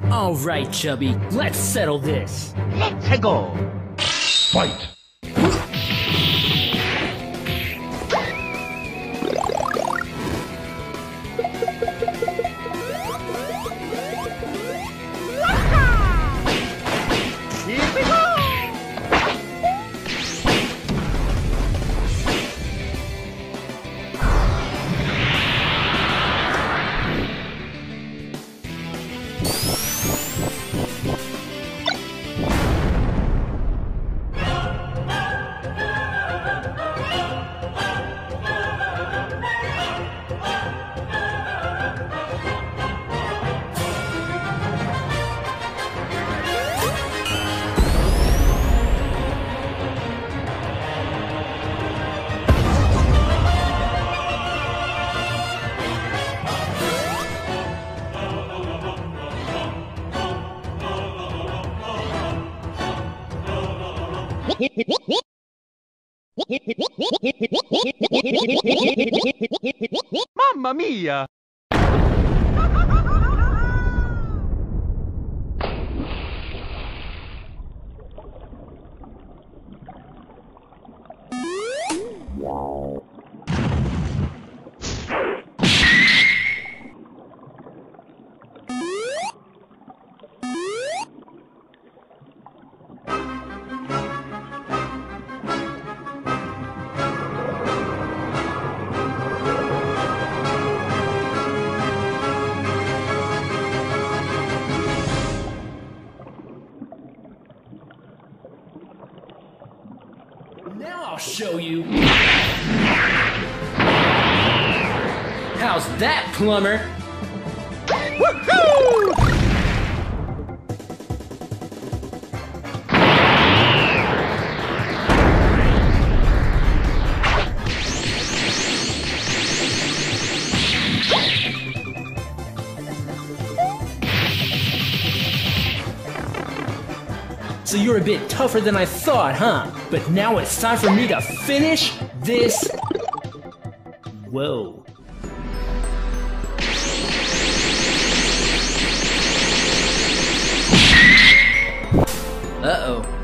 Alright, Chubby, let's settle this. Let's go. Fight! Here we go. Mamma mia! Now I'll show you. How's that, plumber? Woohoo! So you're a bit tougher than I thought, huh? But now it's time for me to finish this. Whoa. Uh-oh.